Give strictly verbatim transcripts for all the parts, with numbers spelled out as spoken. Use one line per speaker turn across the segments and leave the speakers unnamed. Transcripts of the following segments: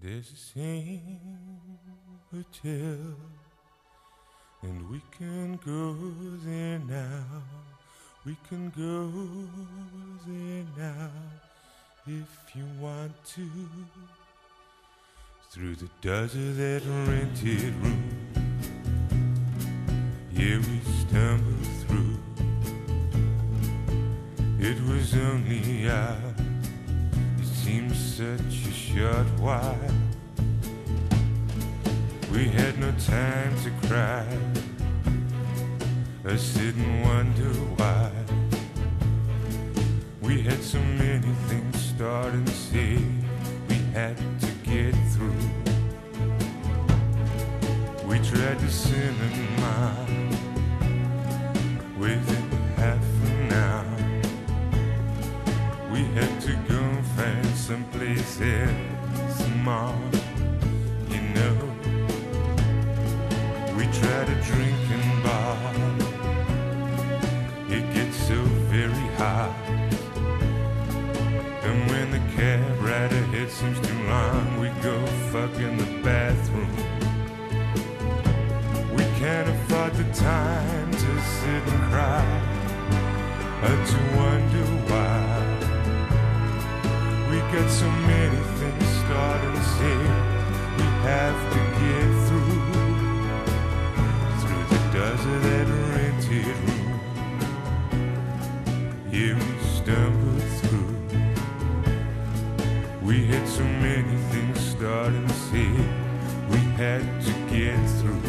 There's the same hotel, and we can go there now. We can go there now if you want to. Through the doors of that rented room, yeah, we stumbled through. It was only hours, it seemed such a short while. We had no time to cry or sit and wonder why. We had so many things start and say we had to get through. We tried to cinema within half an hour. We had to go and find someplace else small, you know. We tried a drinking bar, it gets so very hot. And when the cab ride ahead seems too long, we go fuck in the bathroom. We can't afford the time to sit and cry or to wonder why. We got so many things start and say we have to get through. Through the doors of that rented room, yeah, we stumbled through. We had so many things start and say we had to get through.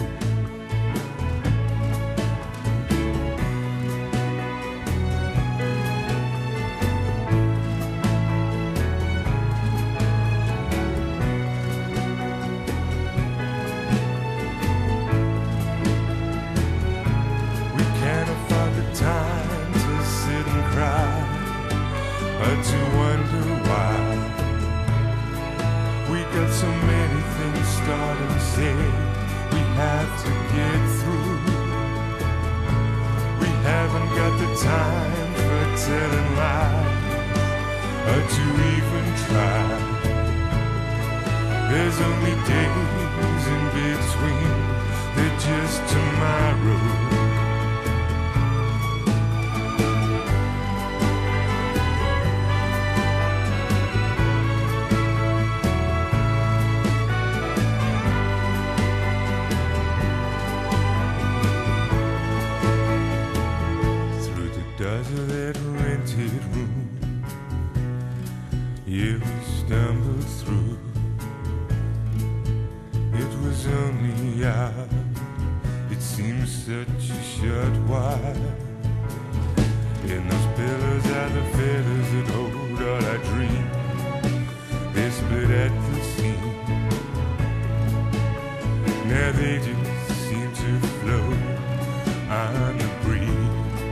To wonder why we got so many things start and say we have to get through. We haven't got the time for telling lies or to even try. There's only days in between, they're just tomorrow. Doors of that rented room, yeah, we stumbled through. It was only hours, it seemed such a short while. And those pillows are the feathers that hold all our dreams. They split at the seam. Now they just seem to float on the breeze.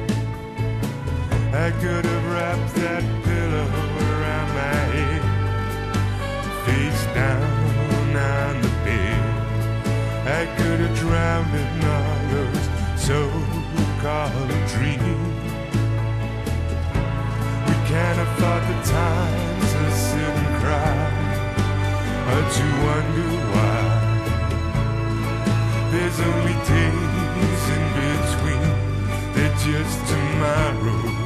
I could have wrapped that pillow around my head, face down on the bed. I could have drowned in all those so-called dreams. We can't afford the time to sit and cry or to wonder why. There's only days in between, they're just tomorrow.